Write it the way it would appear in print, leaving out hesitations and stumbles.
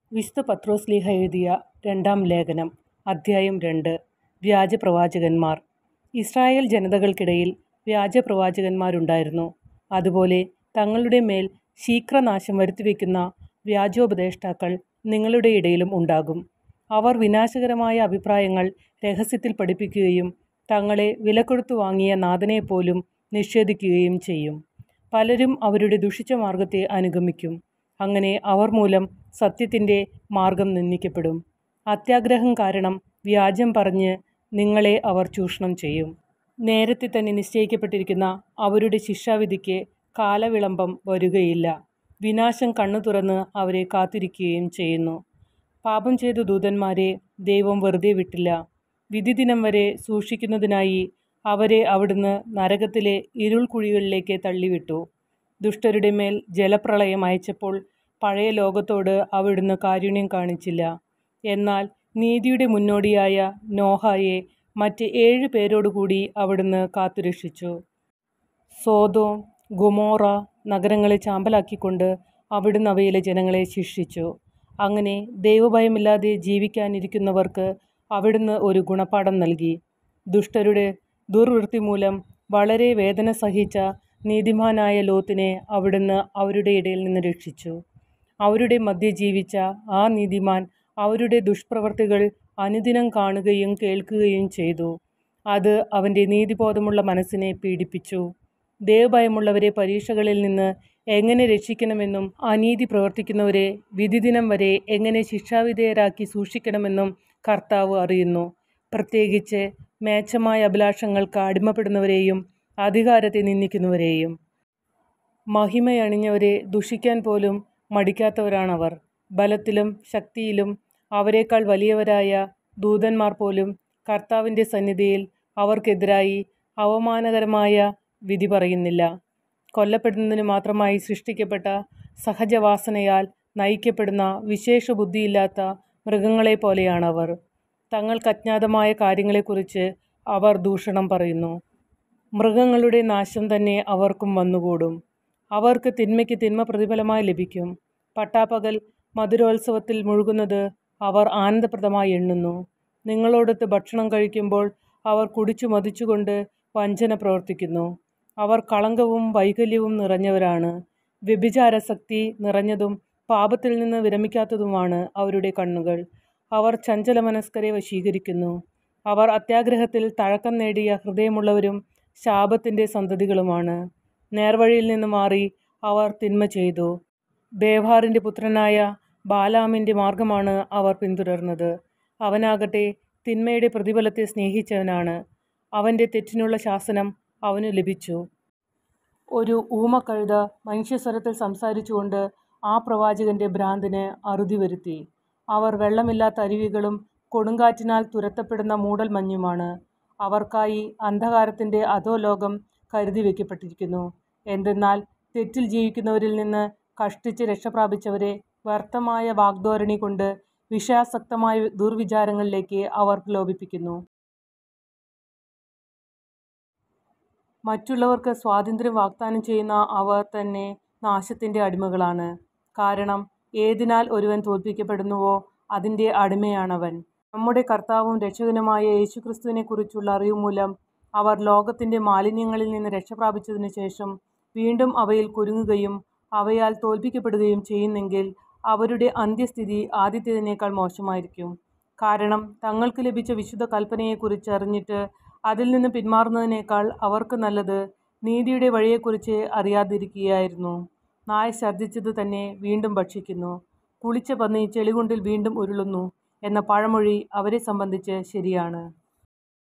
വിശുദ്ധ പത്രോസ്ലീഹ എഴുതിയ രണ്ടാം ലേഖനം അധ്യായം 2. വ്യാജപ്രവാചകന്മാർ. ഇസ്രായേൽ ജനതകൾക്കിടയിൽ വ്യാജപ്രവാചകന്മാരുണ്ടായിരുന്നു. അതുപോലെ തങ്ങളുടെ മേൽ ശീഘ്രനാശം വരുത്തിവെക്കുന്ന വ്യാജോപദേഷ്ടാക്കൾ നിങ്ങളുടെ ഇടയിലും ഉണ്ടാകും. അവർ വിനാശകരമായ അഭിപ്രായങ്ങൾ രഹസ്യത്തിൽ പഠിപ്പിക്കുകയും തങ്ങളെ വിലകൊടുത്തു വാങ്ങിയ നാഥനെപ്പോലും നിഷേധിക്കുകയും ചെയ്യും. പലരും അവരുടെ ദുഷിച്ച മാർഗത്തെ അനുഗമിക്കും. അങ്ങനെ അവർ മൂലം സത്യത്തിൻ്റെ മാർഗം നിന്ദിക്കപ്പെടും. അത്യാഗ്രഹം കാരണം വ്യാജം പറഞ്ഞ് നിങ്ങളെ അവർ ചൂഷണം ചെയ്യും. നേരത്തെ തന്നെ നിശ്ചയിക്കപ്പെട്ടിരിക്കുന്ന അവരുടെ ശിക്ഷാവിധിക്ക് കാലവിളംബം വരുകയില്ല. വിനാശം കണ്ണു തുറന്ന് അവരെ കാത്തിരിക്കുകയും ചെയ്യുന്നു. പാപം ചെയ്ത ദൂതന്മാരെ ദൈവം വെറുതെ വിട്ടില്ല. വിധിദിനം വരെ സൂക്ഷിക്കുന്നതിനായി അവരെ അവിടുന്ന് നരകത്തിലെ ഇരുൾക്കുഴികളിലേക്ക് തള്ളിവിട്ടു. ദുഷ്ടരുടെ മേൽ ജലപ്രളയം അയച്ചപ്പോൾ പഴയ ലോകത്തോട് അവിടുന്ന് കാരുണ്യം കാണിച്ചില്ല. എന്നാൽ നീതിയുടെ മുന്നോടിയായ നോഹയെ മറ്റ് 7 പേരോടുകൂടി അവിടുന്ന് കാത്തുരക്ഷിച്ചു. സോദോം, ഗൊമോറ നഗരങ്ങളെ ചാമ്പലാക്കിക്കൊണ്ട് അവിടുന്ന് അവയിലെ ജനങ്ങളെ ശിക്ഷിച്ചു. അങ്ങനെ ദൈവഭയമില്ലാതെ ജീവിക്കാനിരിക്കുന്നവർക്ക് അവിടുന്ന് ഒരു ഗുണപാഠം നൽകി. ദുഷ്ടരുടെ ദുർവൃത്തി മൂലം വളരെ വേദന സഹിച്ച നീതിമാനായ ലോത്തിനെ അവിടുന്ന് അവരുടെ ഇടയിൽ നിന്ന് രക്ഷിച്ചു. അവരുടെ മധ്യേ ജീവിച്ച ആ നീതിമാൻ അവരുടെ ദുഷ്പ്രവർത്തികൾ അനുദിനം കാണുകയും കേൾക്കുകയും ചെയ്തു. അത് അവൻ്റെ നീതിബോധമുള്ള മനസ്സിനെ പീഡിപ്പിച്ചു. ദൈവഭയമുള്ളവരെ പരീക്ഷകളിൽ നിന്ന് എങ്ങനെ രക്ഷിക്കണമെന്നും അനീതി പ്രവർത്തിക്കുന്നവരെ വിധിദിനം വരെ എങ്ങനെ ശിക്ഷാവിധേയരാക്കി സൂക്ഷിക്കണമെന്നും കർത്താവ് അറിയുന്നു. പ്രത്യേകിച്ച് മേച്ഛമായ അഭിലാഷങ്ങൾക്ക് അടിമപ്പെടുന്നവരെയും അധികാരത്തെ നിന്ദിക്കുന്നവരെയും. മഹിമയണിഞ്ഞവരെ ദുഷിക്കാൻ പോലും മടിക്കാത്തവരാണവർ. ബലത്തിലും ശക്തിയിലും അവരെക്കാൾ വലിയവരായ ദൂതന്മാർ പോലും കർത്താവിൻ്റെ സന്നിധിയിൽ അവർക്കെതിരായി അവമാനകരമായ വിധി പറയുന്നില്ല. കൊല്ലപ്പെടുന്നതിന് മാത്രമായി സൃഷ്ടിക്കപ്പെട്ട സഹജവാസനയാൽ നയിക്കപ്പെടുന്ന വിശേഷ ബുദ്ധിയില്ലാത്ത മൃഗങ്ങളെപ്പോലെയാണവർ. തങ്ങൾക്കജ്ഞാതമായ കാര്യങ്ങളെക്കുറിച്ച് അവർ ദൂഷണം പറയുന്നു. മൃഗങ്ങളുടെ നാശം തന്നെ അവർക്കും വന്നുകൂടും. അവർക്ക് തിന്മയ്ക്ക് തിന്മ പ്രതിഫലമായി ലഭിക്കും. പട്ടാപ്പകൽ മധുരോത്സവത്തിൽ മുഴുകുന്നത് അവർ ആനന്ദപ്രദമായി എണ്ണുന്നു. നിങ്ങളോടൊത്ത് ഭക്ഷണം കഴിക്കുമ്പോൾ അവർ കുടിച്ചു മതിച്ചുകൊണ്ട് വഞ്ചന പ്രവർത്തിക്കുന്നു. അവർ കളങ്കവും വൈകല്യവും നിറഞ്ഞവരാണ്. വ്യഭിചാരാസക്തി നിറഞ്ഞതും പാപത്തിൽ നിന്ന് വിരമിക്കാത്തതുമാണ് അവരുടെ കണ്ണുകൾ. അവർ ചഞ്ചലമനസ്കരെ വശീകരിക്കുന്നു. അവർ അത്യാഗ്രഹത്തിൽ തഴക്കം നേടിയ ഹൃദയമുള്ളവരും ശാപത്തിൻ്റെ സന്തതികളുമാണ്. നേർവഴിയിൽ നിന്ന് മാറി അവർ തിന്മ ചെയ്തു. ബേവാറിൻ്റെ പുത്രനായ ബാലാമിൻ്റെ മാർഗമാണ് അവർ പിന്തുടർന്നത്. അവനാകട്ടെ തിന്മയുടെ പ്രതിഫലത്തെ സ്നേഹിച്ചവനാണ്. അവൻ്റെ തെറ്റിനുള്ള ശാസനം അവനു ലഭിച്ചു. ഒരു ഊമക്കഴുത മനുഷ്യസ്വരത്തിൽ സംസാരിച്ചുകൊണ്ട് ആ പ്രവാചകൻ്റെ ഭ്രാന്തിന് അറുതി വരുത്തി. അവർ വെള്ളമില്ലാത്ത അരുവികളും കൊടുങ്കാറ്റിനാൽ തുരത്തപ്പെടുന്ന മൂടൽമഞ്ഞുമാണ്. അവർക്കായി അന്ധകാരത്തിൻ്റെ അധോലോകം കരുതി വയ്ക്കപ്പെട്ടിരിക്കുന്നു. എന്തെന്നാൽ തെറ്റിൽ ജീവിക്കുന്നവരിൽ നിന്ന് കഷ്ടിച്ച് രക്ഷപ്രാപിച്ചവരെ വ്യർത്ഥമായ വാഗ്ധോരണി കൊണ്ട് വിഷയാസക്തമായ ദുർവിചാരങ്ങളിലേക്ക് അവർ പ്രലോഭിപ്പിക്കുന്നു. മറ്റുള്ളവർക്ക് സ്വാതന്ത്ര്യം വാഗ്ദാനം ചെയ്യുന്ന അവർ തന്നെ നാശത്തിൻ്റെ അടിമകളാണ്. കാരണം ഏതിനാൽ ഒരുവൻ തോൽപ്പിക്കപ്പെടുന്നുവോ അതിൻ്റെ അടിമയാണവൻ. നമ്മുടെ കർത്താവും രക്ഷകനുമായ യേശുക്രിസ്തുവിനെക്കുറിച്ചുള്ള അറിവ് മൂലം അവർ ലോകത്തിൻ്റെ മാലിന്യങ്ങളിൽ നിന്ന് രക്ഷപ്രാപിച്ചതിനു ശേഷം വീണ്ടും അവയിൽ കുരുങ്ങുകയും അവയാൽ തോൽപ്പിക്കപ്പെടുകയും ചെയ്യുന്നെങ്കിൽ അവരുടെ അന്ത്യസ്ഥിതി ആദ്യത്തേതിനേക്കാൾ മോശമായിരിക്കും. കാരണം തങ്ങൾക്ക് ലഭിച്ച വിശുദ്ധ കൽപ്പനയെക്കുറിച്ച് അറിഞ്ഞിട്ട് അതിൽ നിന്ന് പിന്മാറുന്നതിനേക്കാൾ അവർക്ക് നല്ലത് നീതിയുടെ വഴിയെക്കുറിച്ച് അറിയാതിരിക്കുകയായിരുന്നു. നായ ഛർദ്ദിച്ചത് തന്നെ വീണ്ടും ഭക്ഷിക്കുന്നു. കുളിച്ച പന്നി ചെളികുണ്ടിൽ വീണ്ടും ഉരുളുന്നു എന്ന പഴമൊഴി അവരെ സംബന്ധിച്ച് ശരിയാണ്.